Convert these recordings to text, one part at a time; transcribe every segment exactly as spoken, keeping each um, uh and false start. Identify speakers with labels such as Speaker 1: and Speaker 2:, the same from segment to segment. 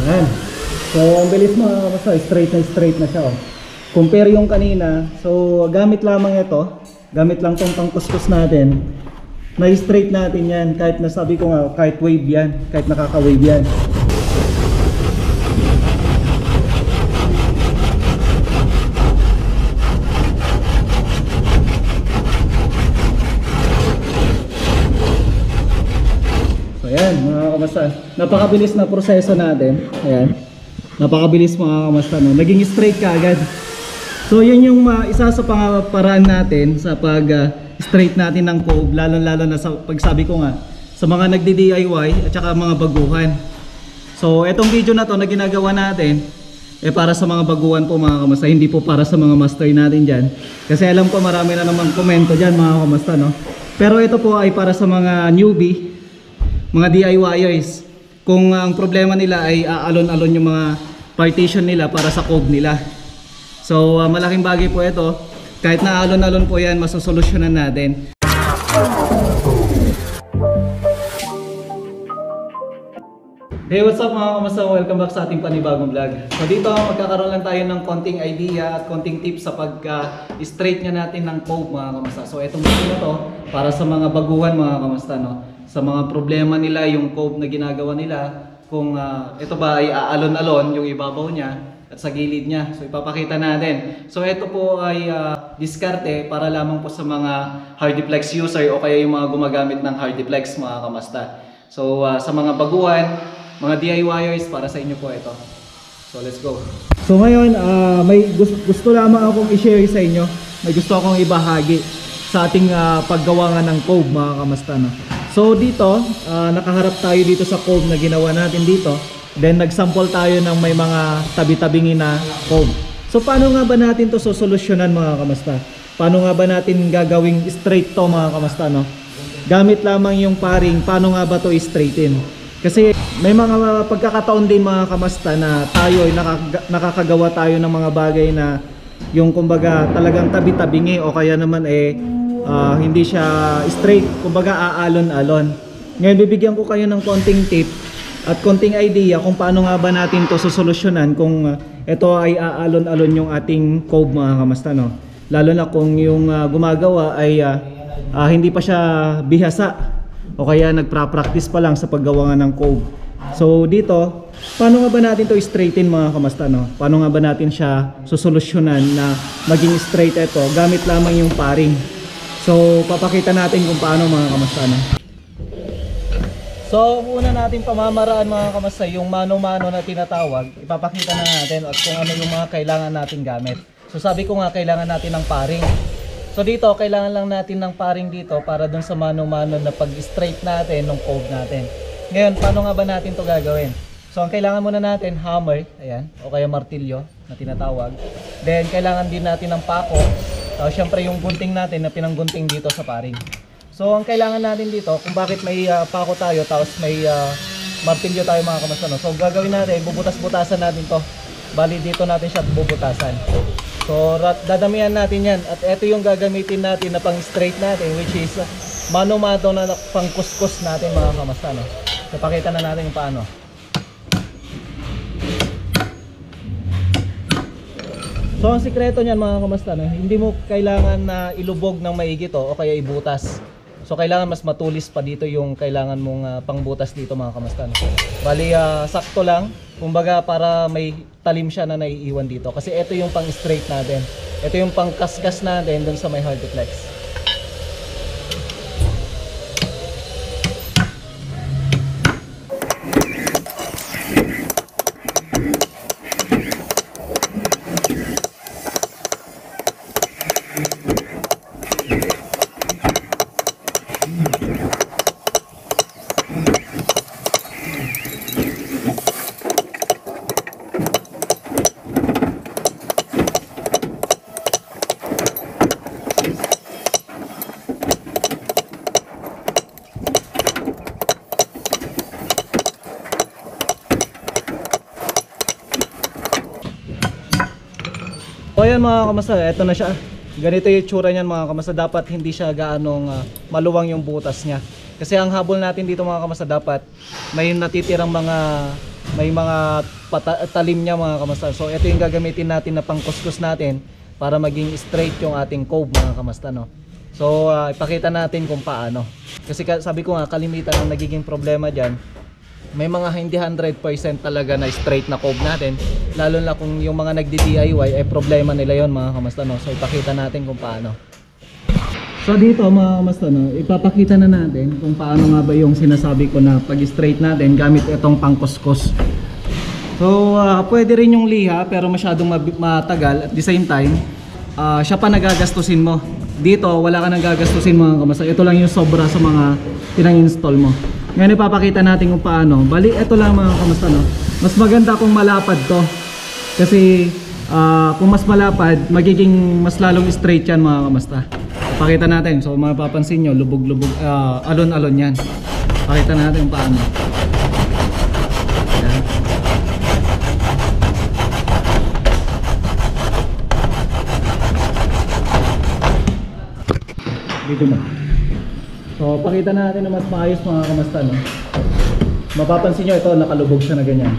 Speaker 1: Ayan. So ang bilis mga kamusta, straight na straight na siya oh. Compare yung kanina, so gamit lamang ito, gamit lang tong pangkuskus natin, na-straight natin yan, kahit nasabi ko nga, kahit wave yan, kahit nakaka-wave yan. So ayan mga kamusta, napakabilis na proseso natin, ayan. Napakabilis mga kamusta, no? Naging straight ka agad. So yun yung uh, isa sa pangaparaan natin sa pag uh, straight natin ng cove, lalo lalo na sa pagsabi ko nga sa mga nagdi-D I Y at saka mga baguhan. So etong video na to na ginagawa natin eh para sa mga baguhan po mga kamusta, hindi po para sa mga master natin dyan. Kasi alam ko marami na namang komento dyan mga kamusta, no? Pero ito po ay para sa mga newbie, mga D I Y ers. Kung ang problema nila ay aalon-alon yung mga partition nila para sa cove nila. So uh, malaking bagay po ito. Kahit na alon-alon po yan, masosolusyonan natin. Hey, what's up mga kamusta? Welcome back sa ating panibagong vlog. So dito magkakaroon lang tayo ng konting idea at konting tips sa pag-straight uh, nga natin ng cove mga kamusta. So itong video na to para sa mga baguhan mga kamusta, no? Sa mga problema nila, yung cove na ginagawa nila, kung uh, ito ba ay aalon-alon yung ibabaw niya at sa gilid niya. So ipapakita natin. So ito po ay uh, diskarte para lamang po sa mga Hardiplex user o kaya yung mga gumagamit ng Hardiplex mga kamasta. So uh, sa mga baguhan, mga D I Y ers, para sa inyo po ito. So let's go. So ngayon, uh, may gusto, gusto lamang akong i-share sa inyo. May gusto akong ibahagi sa ating uh, paggawa nga ng cove mga kamasta, no? So dito, uh, nakaharap tayo dito sa cove na ginawa natin dito. Then nagsample tayo ng may mga tabi-tabingi na cove. So paano nga ba natin to sosolusyonan mga kamasta? Paano nga ba natin gagawing straight to mga kamasta, no? Gamit lamang yung paring, paano nga ba to straighten? Kasi may mga pagkakataon din mga kamasta na tayo ay nakakagawa tayo ng mga bagay na yung kumbaga talagang tabi-tabingi o kaya naman eh Uh, hindi siya straight, kumbaga aalon-alon. Ngayon bibigyan ko kayo ng konting tip at konting idea kung paano nga ba natin to sosolusyonan kung uh, ito ay aalon-alon yung ating cove mga kamasta, no? Lalo na kung yung uh, gumagawa ay uh, uh, hindi pa siya bihasa o kaya nagpra-practice pa lang sa paggawa nga ng cove. So dito, paano nga ba natin to straighten mga kamasta, no? Paano nga ba natin siya sosolusyonan na maging straight ito gamit lamang yung paring. So, papakita natin kung paano mga kamasta, no? So, una natin pamamaraan mga kamasta, yung mano-mano na tinatawag, ipapakita na natin at kung ano yung mga kailangan natin gamit. So, sabi ko nga, kailangan natin ng paring. So, dito, kailangan lang natin ng paring dito para dun sa mano-mano na pag-straight natin ng cove natin. Ngayon, paano nga ba natin to gagawin? So, ang kailangan muna natin, hammer, ayan, o kaya martilyo na tinatawag. Then, kailangan din natin ng pako. So, syempre yung gunting natin na pinanggunting dito sa paring. So ang kailangan natin dito, kung bakit may uh, pako tayo tapos may uh, martilyo tayo mga kamasta, no? So gagawin natin, bubutas-butasan natin to. Bali dito natin siya bubutasan. So dadamihan natin yan. At ito yung gagamitin natin na pang straight natin, which is uh, mano-mano na pang kuskus natin mga kamasta, no? So pakita na natin yung paano. So ang sikreto niyan mga kamasta, no, hindi mo kailangan na ilubog ng maigi to o kaya ibutas. So kailangan mas matulis pa dito yung kailangan mong uh, pangbutas dito mga kamasta, no. Bali uh, sakto lang, kumbaga para may talim siya na naiiwan dito. Kasi ito yung pang straight natin. Ito yung pang kaskas natin dun sa may Hardiplex. So ayan mga kamasta, eto na siya. Ganito yung tsura niyan mga kamasta. Dapat hindi siya gaanong uh, maluwang yung butas niya. Kasi ang habol natin dito mga kamasta, dapat may natitirang mga may mga pata- talim niya mga kamasta. So ito yung gagamitin natin na pangkuskus natin para maging straight yung ating cove mga kamasta, no. So uh, ipakita natin kung paano. Kasi sabi ko nga, kalimitan ang nagiging problema diyan. May mga hindi one hundred percent talaga na straight na cove natin, lalo na kung yung mga nagdi-D I Y ay problema nila yon mga kamasta, no. So ipakita natin kung paano. So dito mga kamasta, no, ipapakita na natin kung paano nga ba yung sinasabi ko na pag-straight natin gamit itong pangkuskus. So uh, pwede rin yung liha pero masyadong matagal, at the same time uh, siya pa nagagastusin mo. Dito wala ka nang gagastusin mga kamasta, ito lang yung sobra sa mga pinang-install mo. Ngayon ipapakita natin kung paano. Bali ito lang mga kamasta, no. Mas maganda kung malapad to, kasi uh, kung mas malapad magiging mas lalong straight yan mga kamasta. Pakita natin. So mapapansin nyo, lubog-lubog, uh, alon-alon yan. Pakita natin kung paano. Yan. Dito na. So pakita natin na mas maayos mga kamasta, no? Mapapansin nyo ito, nakalubog siya na ganyan.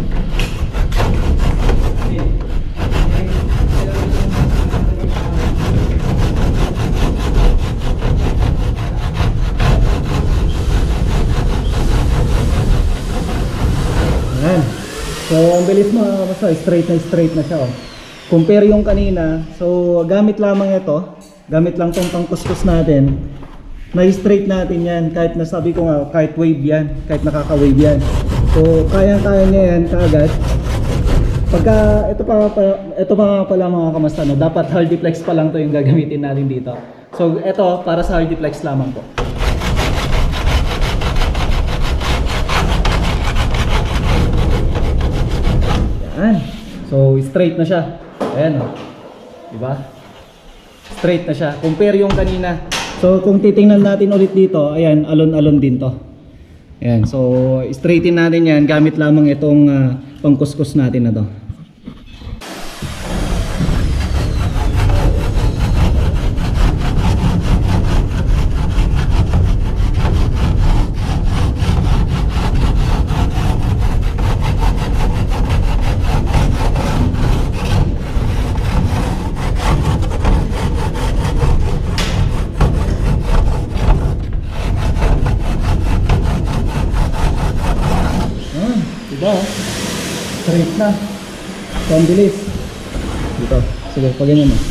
Speaker 1: Ayan. So ang bilis mga kamasta, straight na straight na siya, oh. Compare yung kanina, so gamit lamang ito, gamit lang tong pangkuskus natin, na straight natin yan, kahit nasabi ko nga, kahit wave yan, kahit nakaka-wave yan. So kaya-kaya niya yan kaagad. Pagka ito pa, pa ito pa pala mga kamasta, no, dapat Hardiplex pa lang to yung gagamitin natin dito. So ito para sa Hardiplex lamang po. Yan. So straight na siya. Ayan, oh. Diba? Straight na siya. Compare yung kanina. So kung titingnan natin ulit dito, ayan, alon-alon din to. Ayan, so straighten natin yan gamit lamang itong uh, pangkuskus natin na to. Diba? Straight na. So, ang bilis. Dito. Sige, pag ganyan mo.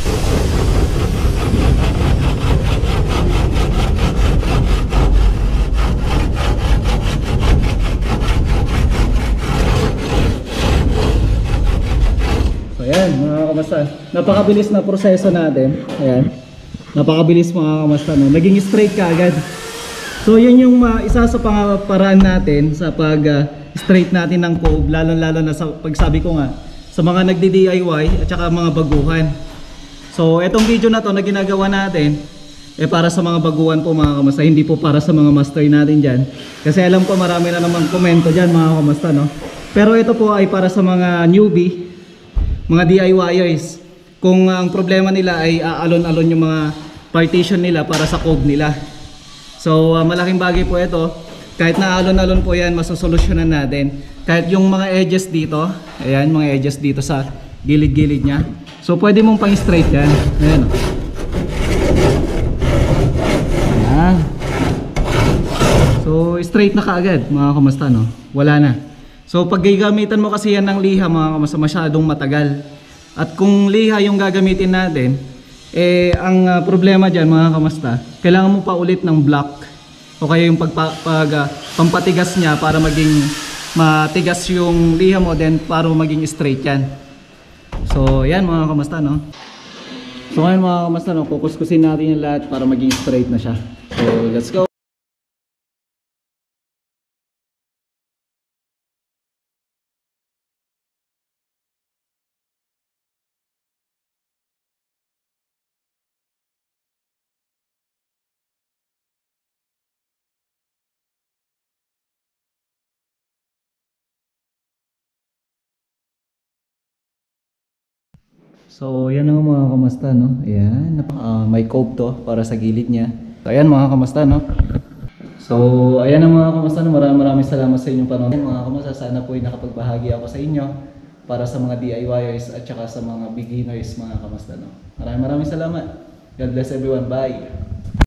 Speaker 1: So, ayan mga kamasta. Napakabilis na proseso natin. Ayan. Napakabilis mga kamasta, no? Naging straight ka agad. So, yun yung uh, isa sa pangaparaan natin sa pag uh, straight natin ng cove, lalo-lalo na sa pagsabi ko nga sa mga nagdi-D I Y at saka mga baguhan. So etong video na to na ginagawa natin eh para sa mga baguhan po mga kamasta, hindi po para sa mga master natin dyan, kasi alam ko marami na naman komento dyan mga kamasta, no? Pero ito po ay para sa mga newbie, mga D I Y ers, kung ang problema nila ay aalon-alon yung mga partition nila para sa cove nila. So uh, malaking bagay po ito. Kahit na alon-alon po yan, masosolusyonan natin. Kahit yung mga edges dito, ayan, mga edges dito sa gilid-gilid nya. So pwede mong pang straight yan. Ayan. Ayan. So straight na kaagad mga kamasta, no? Wala na. So pag gagamitan mo kasi yan ng liha mga kamasta, masyadong matagal. At kung liha yung gagamitin natin, eh ang uh, problema dyan mga kamasta, kailangan mo pa ulit ng block o kaya yung pagpa, pag, uh, pampatigas niya para maging matigas yung liha mo, then para maging straight yan. So yan mga kamasta, no? So ngayon mga kamasta, no, kukuskusin natin yung lahat para maging straight na siya. So let's go. So yan ang mga kamasta, no? Ayan, uh, may cove to para sa gilid niya. So ayan mga kamasta, no? So, ayan ang mga kamusta. No? Maraming maraming salamat sa inyong panonood. Mga kamusta, sana po ay nakapagbahagi ako sa inyo para sa mga D I Y ers at saka sa mga beginners mga kamusta. No? Maraming maraming salamat. God bless everyone. Bye!